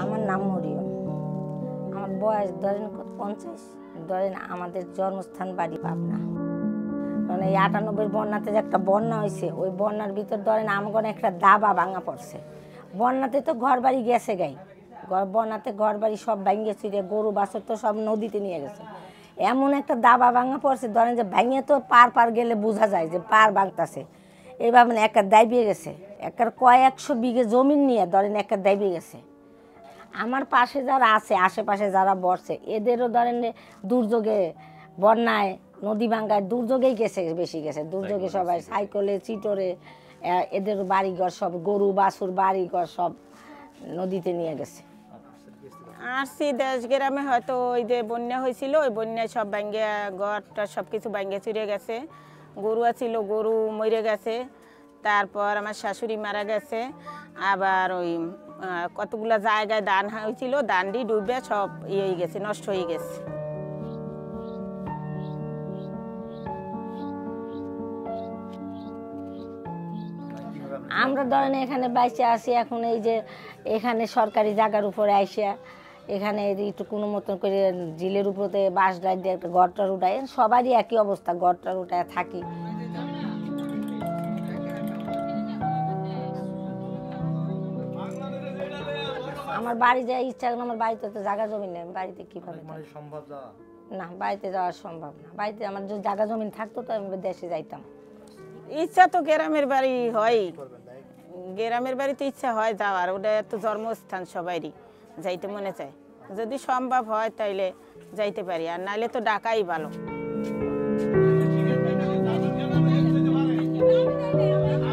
আমার নাম মরিয়ম। আমার বয়স ধরেন 50। ধরেন আমাদের জন্মস্থান বাড়ি পাবনা। মানে এই 98 বন্যাতে যে একটা বন্যা হয়েছে, ওই বন্যার ভিতর ধরেন আমার একটা দাবা ভাঙা পড়ছে। বন্যাতে তো ঘর বাড়ি গেছে গাই, বন্যাতে ঘর বাড়ি সব ভাঙে চুরে, গরু বাছর তো সব নদীতে নিয়ে গেছে। এমন একটা দাবা ভাঙা পড়ছে, ধরেন যে ভাঙে তো পার গেলে বোঝা যায় যে পার ভাঙতেছে। এইভাবে মানে একটা দাবিয়ে গেছে, একটা কয়েকশো বিঘে জমিন নিয়ে ধরেন একটা দাবিয়ে গেছে। আমার পাশে যারা আছে, আশেপাশে যারা বসছে, এদেরও ধরেন দুর্যোগে, বন্যায়, নদী ভাঙ্গায় দুর্যোগেই গেছে, বেশি গেছে দুর্যোগে। সবাই সাইকেলে, চিটরে, এদের বাড়িঘর সব, গরু বাছুর বাড়িঘর সব নদীতে নিয়ে গেছে। আসছি দেশ গ্রামে, হয়তো ওই যে বন্যা হয়েছিল, ওই বন্যায় সব ভাঙ্গে ঘরটা সব কিছু ভাঙ্গে চুরে গেছে। গরু ছিল, গরু মরে গেছে। তারপর আমার শাশুড়ি মারা গেছে। আবার ওই কতগুলো জায়গায় ধান হয়েছিল, ধানটি ডুবে সব ইয়ে হয়ে গেছে, নষ্ট হয়ে গেছে। আমরা ধরেন এখানে বাইচে আসি এখন, এই যে এখানে সরকারি জায়গার উপরে আইসা এখানে একটু কোনো মতন করে ঝিলের উপরে বাঁশ ডাল দিয়ে একটা ঘরটার উঠায়, সবারই একই অবস্থা, ঘরটার উঠায় থাকি। আমার বাড়ি যাওয়ার ইচ্ছা, আমার বাড়িতে তো জায়গা জমি নেই, বাড়িতে কিভাবে না, বাড়িতে যাওয়া সম্ভব না। বাড়িতে আমার যদি জায়গা জমি থাকতো তো আমি দেশে যাইতাম। ইচ্ছা তো গ্রামের বাড়ি হয়, গ্রামের বাড়িতে ইচ্ছা হয় যাওয়ার, ওটা তো জন্মস্থান, সবারই যাইতে মনে চায়। যদি সম্ভব হয় তাইলে যাইতে পারি, আর নাইলে তো ঢাকাই ভালো।